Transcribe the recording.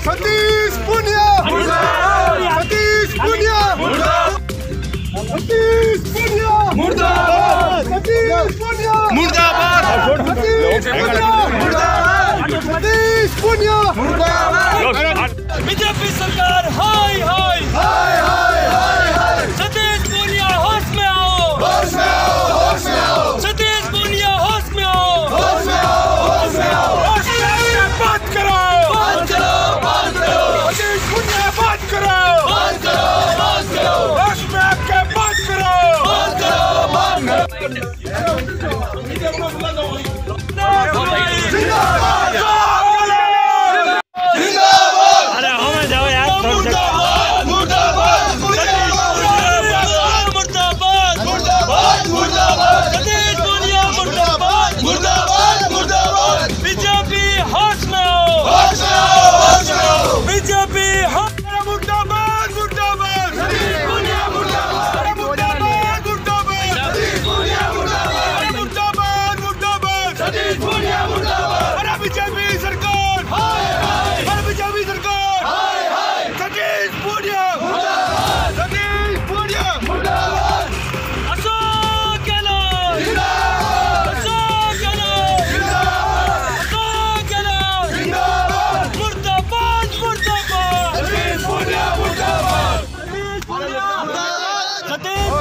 सतीश पूनिया सतीश पूनिया सतीश पूनिया मुर्दाबाद सतीश पूनिया मुर्दाबाद सतीश पूनिया मुर्दाबाद बीजेपी सरकार हाय हाय हाय हाय हाय हाय सतीश पूनिया होश में आओ होश में आओ होश में आओ सतीश पूनिया होश में आओ होश में आओ होश में आओ होश में आके बात करो सतीश पूनिया बात करो होश में आके बात करो अरे हमें जाओ यार मुर्दाबाद मुर्दाबाद सतीश पूनिया मुर्दाबाद मुर्दाबाद मुर्दाबाद बीजेपी होश में आओ होश में आओ होश में आओ बीजेपी मुर्दाबाद मुर्दाबाद सतीश पूनिया मुर्दाबाद मुर्दाबाद मुर्दाबाद सतीश पूनिया मुर्दाबाद मुर्दाबाद मुर्दाबाद सतीश पूनिया मुर्दाबाद अरे बीजेपी सरकार हाय हाय अरे बीजेपी सरकार हाय हाय सतीश पूनिया मुर्दाबाद सतीश पूनिया मुर्दाबाद अशोक गहलोत जिंदाबाद अशोक गहलोत जिंदाबाद अशोक गहलोत जिंदाबाद मुर्दाबाद मुर्दाबाद सतीश पूनिया मुर्दाबाद सतीश